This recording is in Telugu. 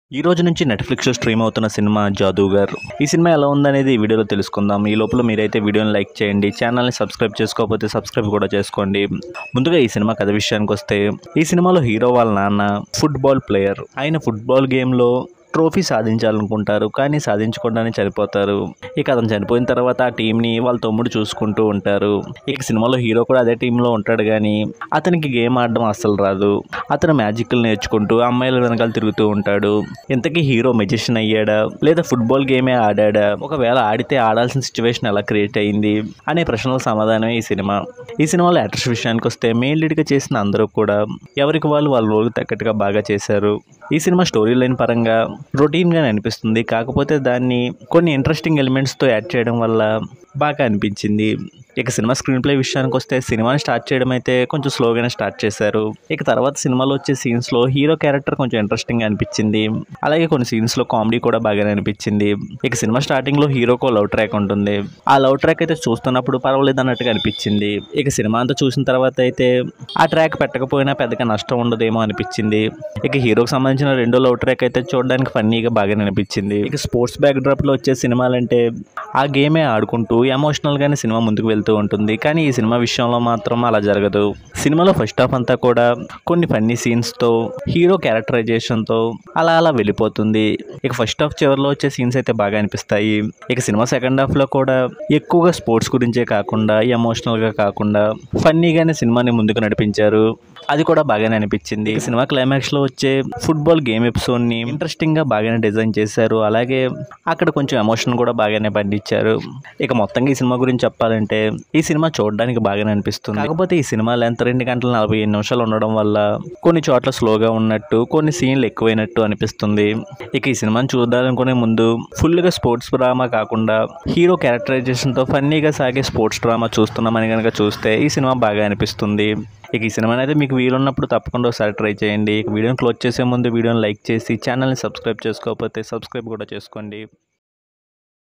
ఈ రోజు నుంచి నెట్‌ఫ్లిక్స్‌లో స్ట్రీమ్ అవుతున్న సినిమా 'జాదూగర్'. ఈ సినిమా ఎలా ఉందనేది ఈ వీడియోలో తెలుసుకుందాం. ఈ లోపల మీరైతే వీడియోని లైక్ చేయండి. ఛానల్‌ని సబ్స్క్రైబ్ చేసుకోకపోతే సబ్స్క్రైబ్ కూడా చేసుకోండి. ముందుగా ఈ సినిమా కథ విషయానికొస్తే, ఈ సినిమాలో హీరో వాళ్ళ నాన్న ఫుట్‌బాల్ ప్లేయర్. ఆయన ఫుట్‌బాల్ గేమ్‌లో ట్రోఫీ సాధించాలనుకుంటారు. కానీ సాధించకుండానే చనిపోతారు. ఇక అతను చనిపోయిన తర్వాత ఆ టీంని వాళ్ళ తమ్ముడు చూసుకుంటూ ఉంటారు. ఇక సినిమాలో హీరో కూడా అదే టీంలో ఉంటాడు కానీ అతనికి గేమ్ ఆడడం అస్సలు రాదు. అతను మ్యాజిక్లు నేర్చుకుంటూ అమ్మాయిల వెనకాల తిరుగుతూ ఉంటాడు. ఇంతకీ హీరో మెజిషియన్ అయ్యాడా లేదా ఫుట్బాల్ గేమే ఆడాడా, ఒకవేళ ఆడితే ఆడాల్సిన సిచ్యువేషన్ ఎలా క్రియేట్ అయింది అనే ప్రశ్నల సమాధానమే ఈ సినిమా. ఈ సినిమాలో యాక్టర్స్ విషయానికి వస్తే మెయిన్ లీడ్గా చేసిన అందరూ కూడా ఎవరికి వాళ్ళు వాళ్ళ రోల్కి తగ్గట్టుగా బాగా చేశారు. ఈ సినిమా స్టోరీ లైన్ పరంగా రొటీన్గా అనిపిస్తుంది. కాకపోతే దాన్ని కొన్ని ఇంట్రెస్టింగ్ ఎలిమెంట్స్తో యాడ్ చేయడం వల్ల బాగా అనిపించింది. ఇక సినిమా స్క్రీన్ ప్లే విషయానికి వస్తే సినిమాని స్టార్ట్ చేయడం అయితే కొంచెం స్లోగానే స్టార్ట్ చేశారు. ఇక తర్వాత సినిమాలో వచ్చే సీన్స్లో హీరో క్యారెక్టర్ కొంచెం ఇంట్రెస్టింగ్గా అనిపించింది. అలాగే కొన్ని సీన్స్లో కామెడీ కూడా బాగానే అనిపించింది. ఇక సినిమా స్టార్టింగ్లో హీరోకో లవ్ ట్రాక్ ఉంటుంది. ఆ లవ్ ట్రాక్ అయితే చూస్తున్నప్పుడు పర్వాలేదు అన్నట్టుగా అనిపించింది. ఇక సినిమా అంతా చూసిన తర్వాత అయితే ఆ ట్రాక్ పెట్టకపోయినా పెద్దగా నష్టం ఉండదేమో అనిపించింది. ఇక హీరోకి సంబంధించిన రెండో లవ్ ట్రాక్ అయితే చూడడానికి ఫన్నీగా బాగానే అనిపించింది. ఇక స్పోర్ట్స్ బ్యాక్ డ్రాప్లో వచ్చే సినిమాలంటే ఆ గేమే ఆడుకుంటూ ఎమోషనల్గానే సినిమా ముందుకు వెళ్తూ ఉంటుంది. కానీ ఈ సినిమా విషయంలో మాత్రం అలా జరగదు. సినిమాలో ఫస్ట్ హాఫ్ అంతా కూడా కొన్ని ఫన్నీ సీన్స్తో హీరో క్యారెక్టరైజేషన్తో అలా అలా వెళ్ళిపోతుంది. ఇక ఫస్ట్ హాఫ్ చివరిలో వచ్చే సీన్స్ అయితే బాగా అనిపిస్తాయి. ఇక సినిమా సెకండ్ హాఫ్లో కూడా ఎక్కువగా స్పోర్ట్స్ గురించే కాకుండా ఎమోషనల్గా కాకుండా ఫన్నీగానే సినిమాని ముందుకు నడిపించారు. అది కూడా బాగానే అనిపించింది. సినిమా క్లైమాక్స్లో వచ్చే ఫుట్బాల్ గేమ్ ఎపిసోడ్ని ఇంట్రెస్టింగ్గా బాగానే డిజైన్ చేశారు. అలాగే అక్కడ కొంచెం ఎమోషన్ కూడా బాగానే పండించారు. ఇక మొత్తంగా ఈ సినిమా గురించి చెప్పాలంటే ఈ సినిమా చూడడానికి బాగానే అనిపిస్తుంది. కాకపోతే ఈ సినిమా లెంత్ 2 గంటల 45 నిమిషాలు ఉండడం వల్ల కొన్ని చోట్ల స్లోగా ఉన్నట్టు, కొన్ని సీన్లు ఎక్కువైనట్టు అనిపిస్తుంది. ఇక ఈ సినిమాని చూడాలనుకునే ముందు ఫుల్గా స్పోర్ట్స్ డ్రామా కాకుండా హీరో క్యారెక్టరైజేషన్తో ఫన్నీగా సాగే స్పోర్ట్స్ డ్రామా చూస్తున్నామని కనుక చూస్తే ఈ సినిమా బాగా అనిపిస్తుంది. ఇక ఈ సినిమాని అయితే మీకు వీలున్నప్పుడు తప్పకుండా ఒకసారి ట్రై చేయండి. ఇక వీడియోని క్లోజ్ చేసే ముందు వీడియోని లైక్ చేసి ఛానల్ని సబ్స్క్రైబ్ చేసుకోకపోతే సబ్స్క్రైబ్ కూడా చేసుకోండి.